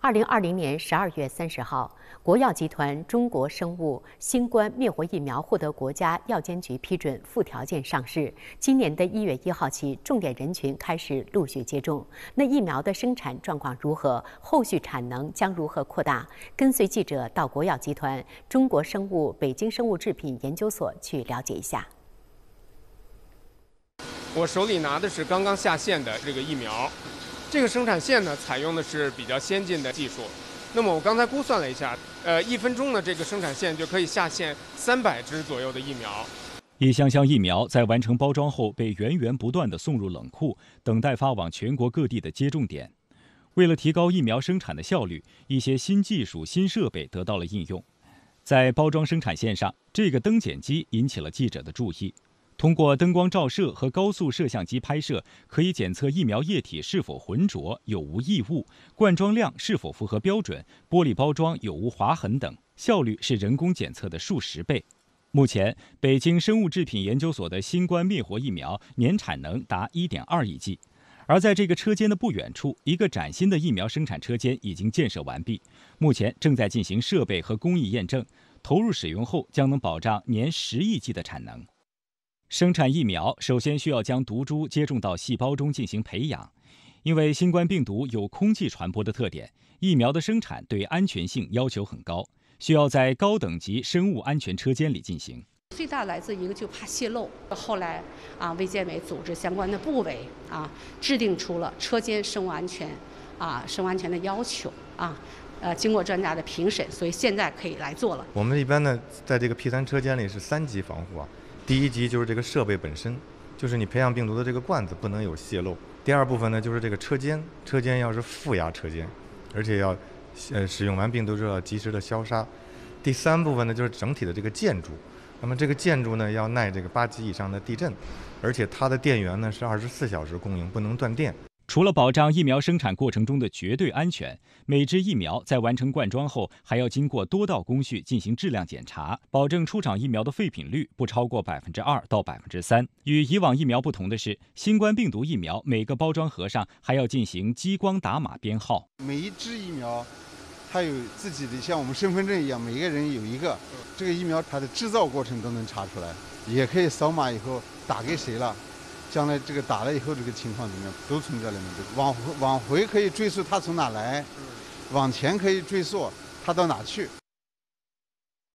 2020年12月30号，国药集团中国生物新冠灭活疫苗获得国家药监局批准附条件上市。今年的1月1号起，重点人群开始陆续接种。那疫苗的生产状况如何？后续产能将如何扩大？跟随记者到国药集团中国生物北京生物制品研究所去了解一下。 我手里拿的是刚刚下线的这个疫苗。 这个生产线呢，采用的是比较先进的技术。那么我刚才估算了一下，1分钟的这个生产线就可以下线300支左右的疫苗。 一箱箱疫苗在完成包装后，被源源不断地送入冷库，等待发往全国各地的接种点。为了提高疫苗生产的效率，一些新技术、新设备得到了应用。在包装生产线上，这个灯检机引起了记者的注意。 通过灯光照射和高速摄像机拍摄，可以检测疫苗液体是否浑浊、有无异物、灌装量是否符合标准、玻璃包装有无划痕等，效率是人工检测的数十倍。目前，北京生物制品研究所的新冠灭活疫苗年产能达1.2亿剂，而在这个车间的不远处，一个崭新的疫苗生产车间已经建设完毕，目前正在进行设备和工艺验证，投入使用后将能保障年10亿剂的产能。 生产疫苗首先需要将毒株接种到细胞中进行培养，因为新冠病毒有空气传播的特点，疫苗的生产对安全性要求很高，需要在高等级生物安全车间里进行。 最大来自一个就怕泄漏，后来卫健委组织相关的部委制定出了车间生物安全的要求经过专家的评审，所以现在可以来做了。 我们一般呢，在这个 P3车间里是3级防护第一级就是这个设备本身，就是你培养病毒的这个罐子不能有泄漏。第二部分呢，就是这个车间要是负压车间，而且要使用完病毒之后要及时的消杀。第三部分呢，就是整体的这个建筑，那么这个建筑呢要耐这个8级以上的地震，而且它的电源呢是24小时供应，不能断电。 除了保障疫苗生产过程中的绝对安全，每支疫苗在完成灌装后，还要经过多道工序进行质量检查，保证出厂疫苗的废品率不超过2%到3%。与以往疫苗不同的是，新冠病毒疫苗每个包装盒上还要进行激光打码编号。 每一支疫苗，它有自己的，像我们身份证一样，每一个人有一个。这个疫苗它的制造过程都能查出来，也可以扫码以后打给谁了。 将来这个打了以后，这个情况怎么样，都存在里面。往回可以追溯它从哪来，往前可以追溯它到哪去。